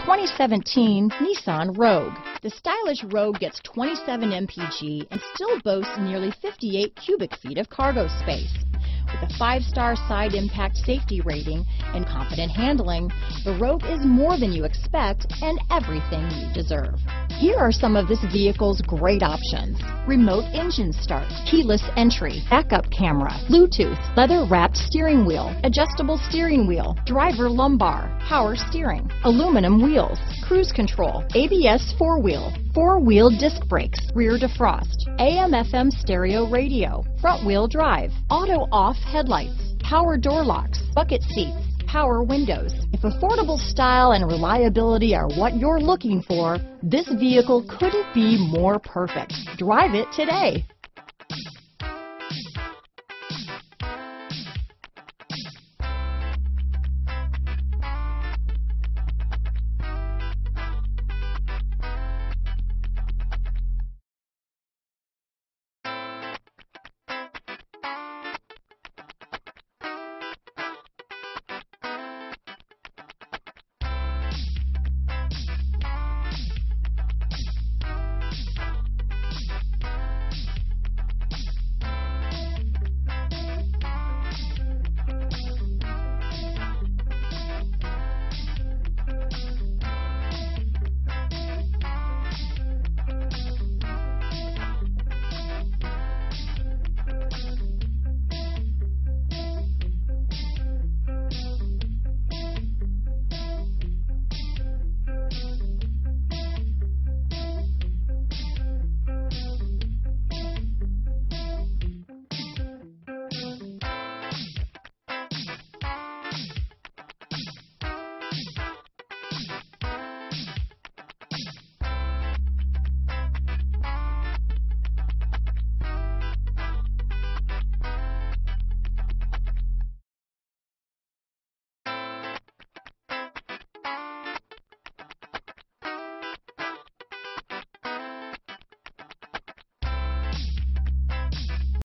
2017 Nissan Rogue. The stylish Rogue gets 27 mpg and still boasts nearly 58 cubic feet of cargo space. With a 5-star side impact safety rating and confident handling, the Rogue is more than you expect and everything you deserve. Here are some of this vehicle's great options: remote engine start, keyless entry, backup camera, Bluetooth, leather-wrapped steering wheel, adjustable steering wheel, driver lumbar, power steering, aluminum wheels, cruise control, ABS 4-wheel disc brakes, rear defrost, AM/FM stereo radio, front-wheel drive, auto-off headlights, power door locks, bucket seats, power windows. If affordable style and reliability are what you're looking for, this vehicle couldn't be more perfect. Drive it today.